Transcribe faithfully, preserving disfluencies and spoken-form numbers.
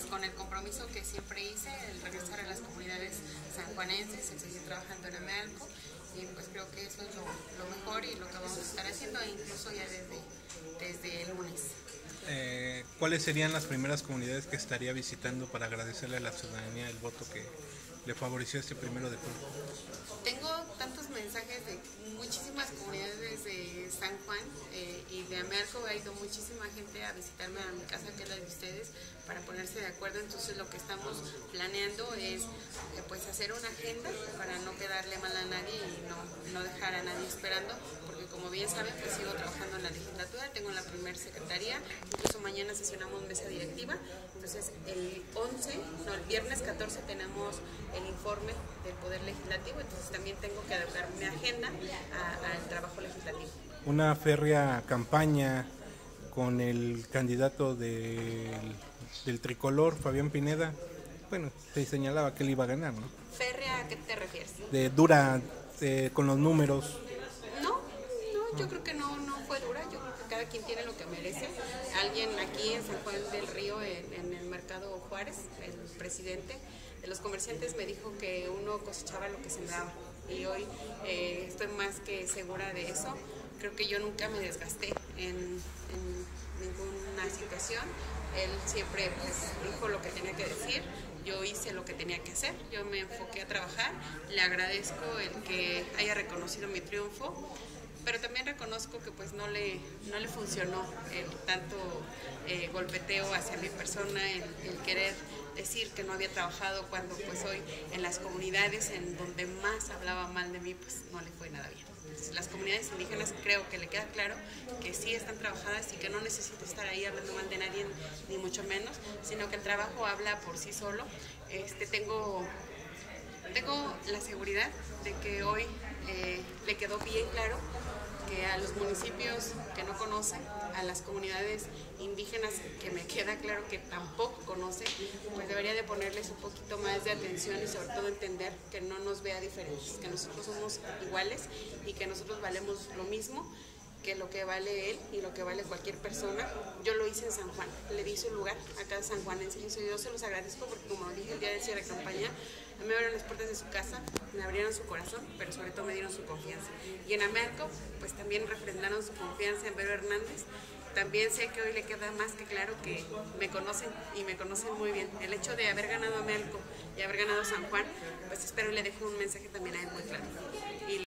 con el compromiso que siempre hice, el regresar a las comunidades sanjuanenses, el seguir trabajando en Amealco, y pues creo que eso es lo, lo mejor y lo que vamos a estar haciendo, incluso ya desde, desde el lunes. Eh, ¿Cuáles serían las primeras comunidades que estaría visitando para agradecerle a la ciudadanía el voto que le favoreció este primero de julio? Tengo tantos mensajes de muchísimas comunidades de San Juan eh, y de Amealco. Ha ido muchísima gente a visitarme a mi casa, que es la de ustedes, para ponerse de acuerdo. Entonces lo que estamos planeando es eh, pues hacer una agenda para no quedarle mal a nadie y no, no dejar a nadie esperando, porque como bien saben, pues sigo trabajando en la legislatura, tengo la primer secretaría, incluso mañana sesionamos mesa directiva. Entonces el once, no, el viernes catorce tenemos el informe del Poder Legislativo, entonces también tengo que adaptar mi agenda a, al trabajo legislativo. Una férrea campaña con el candidato del, del tricolor, Fabián Pineda. Bueno, se señalaba que él iba a ganar, ¿no? ¿Férrea a qué te refieres? De dura, de, con los números. No, no, yo creo que no, no fue dura, yo creo que cada quien tiene lo que merece. Alguien aquí en San Juan del Río, en, en el Mercado Juárez, el presidente de los comerciantes, me dijo que uno cosechaba lo que sembraba, y hoy eh, estoy más que segura de eso. Creo que yo nunca me desgasté en, en ninguna situación. Él siempre pues dijo lo que tenía que decir, yo hice lo que tenía que hacer, yo me enfoqué a trabajar. Le agradezco el que haya reconocido mi triunfo, pero también reconozco que pues no le, no le funcionó el tanto eh, golpeteo hacia mi persona, el, el querer decir que no había trabajado, cuando pues hoy en las comunidades en donde más hablaba mal de mí, pues no le fue nada bien. Entonces, las comunidades indígenas creo que le queda claro que sí están trabajadas y que no necesito estar ahí hablando mal de nadie, ni mucho menos, sino que el trabajo habla por sí solo. Este, tengo, tengo la seguridad de que hoy eh, le quedó bien claro que a los municipios que no conocen, a las comunidades indígenas que me queda claro que tampoco conocen, pues debería de ponerles un poquito más de atención y sobre todo entender que no nos vea diferentes, que nosotros somos iguales y que nosotros valemos lo mismo que lo que vale él y lo que vale cualquier persona. Yo lo hice en San Juan, le di su lugar a cada sanjuanense, y yo se los agradezco porque, como dije el día del cierre de campaña, me abrieron las puertas de su casa, me abrieron su corazón, pero sobre todo me dieron su confianza. Y en Amealco, pues también refrendaron su confianza en Vero Hernández. También sé que hoy le queda más que claro que me conocen y me conocen muy bien. El hecho de haber ganado Amealco y haber ganado San Juan, pues espero le deje un mensaje también a él muy claro. Y